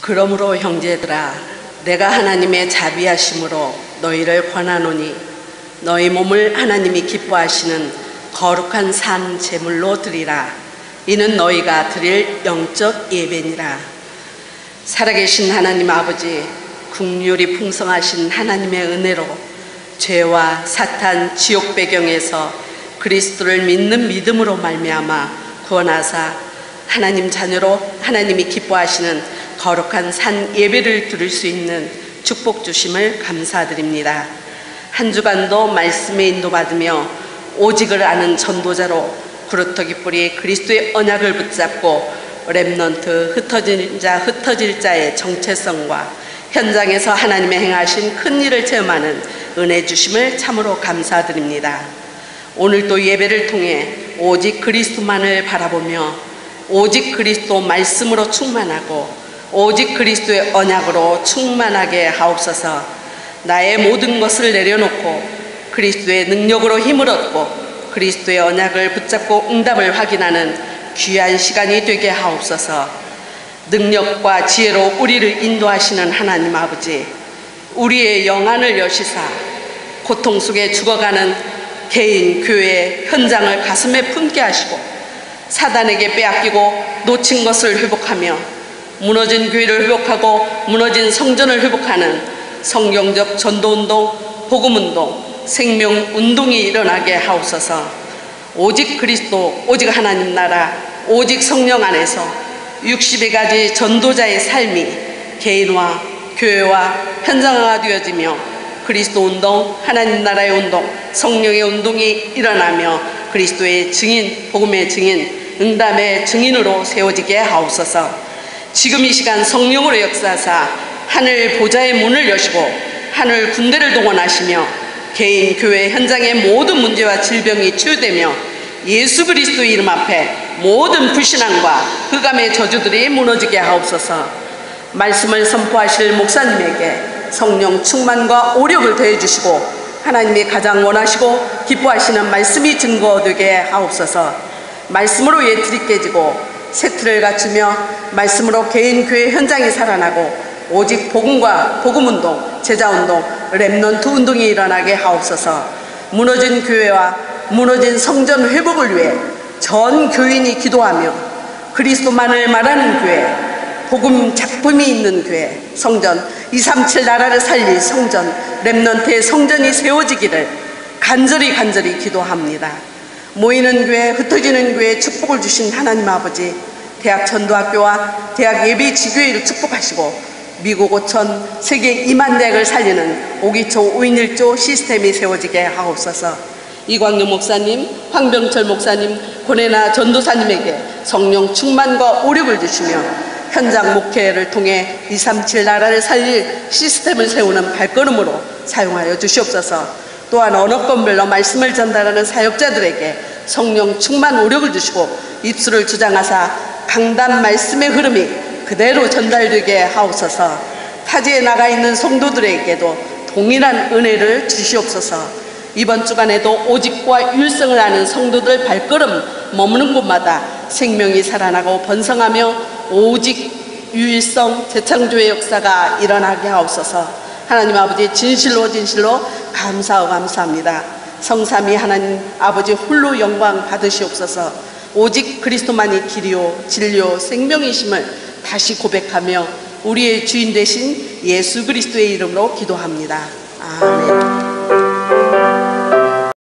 그러므로 형제들아, 내가 하나님의 자비하심으로 너희를 권하노니 너희 몸을 하나님이 기뻐하시는 거룩한 산 제물로 드리라. 이는 너희가 드릴 영적 예배니라. 살아계신 하나님 아버지, 긍휼이 풍성하신 하나님의 은혜로 죄와 사탄, 지옥 배경에서 그리스도를 믿는 믿음으로 말미암아 구원하사 하나님 자녀로 하나님이 기뻐하시는 거룩한 산 예배를 드릴 수 있는 축복 주심을 감사드립니다. 한 주간도 말씀에 인도받으며 오직을 아는 전도자로 구루터기 뿌리 그리스도의 언약을 붙잡고 렘넌트 흩어질 자의 정체성과 현장에서 하나님의 행하신 큰 일을 체험하는 은혜 주심을 참으로 감사드립니다. 오늘도 예배를 통해 오직 그리스도만을 바라보며 오직 그리스도 말씀으로 충만하고 오직 그리스도의 언약으로 충만하게 하옵소서. 나의 모든 것을 내려놓고 그리스도의 능력으로 힘을 얻고 그리스도의 언약을 붙잡고 응답을 확인하는 귀한 시간이 되게 하옵소서. 능력과 지혜로 우리를 인도하시는 하나님 아버지, 우리의 영안을 여시사 고통 속에 죽어가는 개인, 교회, 현장을 가슴에 품게 하시고 사단에게 빼앗기고 놓친 것을 회복하며 무너진 교회를 회복하고 무너진 성전을 회복하는 성경적 전도운동, 복음운동, 생명운동이 일어나게 하옵소서. 오직 그리스도, 오직 하나님 나라, 오직 성령 안에서 60여 가지 전도자의 삶이 개인화, 교회와 현장화가 되어지며 그리스도 운동, 하나님 나라의 운동, 성령의 운동이 일어나며 그리스도의 증인, 복음의 증인, 응답의 증인으로 세워지게 하옵소서. 지금 이 시간 성령으로 역사하사 하늘 보좌의 문을 여시고 하늘 군대를 동원하시며 개인, 교회, 현장의 모든 문제와 질병이 치유되며 예수 그리스도의 이름 앞에 모든 불신앙과 흑암의 저주들이 무너지게 하옵소서. 말씀을 선포하실 목사님에게 성령 충만과 오력을 더해주시고 하나님이 가장 원하시고 기뻐하시는 말씀이 증거되게 하옵소서. 말씀으로 예틀이 깨지고 새 틀을 갖추며 말씀으로 개인, 교회, 현장이 살아나고 오직 복음과 복음운동, 제자운동, 렘넌트 운동이 일어나게 하옵소서. 무너진 교회와 무너진 성전 회복을 위해 전 교인이 기도하며 그리스도만을 말하는 교회, 복음 작품이 있는 교회, 성전, 237 나라를 살릴 성전, 렘넌트의 성전이 세워지기를 간절히 기도합니다. 모이는 교회, 흩어지는 교회에 축복을 주신 하나님 아버지, 대학 전도학교와 대학 예비 지교회를 축복하시고 미국 5천, 세계 2만 대학을 살리는 5기초 5인 1조 시스템이 세워지게 하옵소서. 이광용 목사님, 황병철 목사님, 고뇌나 전도사님에게 성령 충만과 오력을 주시며 현장 목회를 통해 237 나라를 살릴 시스템을 세우는 발걸음으로 사용하여 주시옵소서. 또한 언어권별로 말씀을 전달하는 사역자들에게 성령 충만 오력을 주시고 입술을 주장하사 강단 말씀의 흐름이 그대로 전달되게 하옵소서. 타지에 나가 있는 성도들에게도 동일한 은혜를 주시옵소서. 이번 주간에도 오직과 율성을 아는 성도들 발걸음 머무는 곳마다 생명이 살아나고 번성하며 오직 유일성 재창조의 역사가 일어나게 하옵소서. 하나님 아버지, 진실로 감사하고 감사합니다. 성삼위 하나님 아버지 홀로 영광 받으시옵소서. 오직 그리스도만이 길이요 진리요 생명이심을 다시 고백하며 우리의 주인 되신 예수 그리스도의 이름으로 기도합니다. 아멘.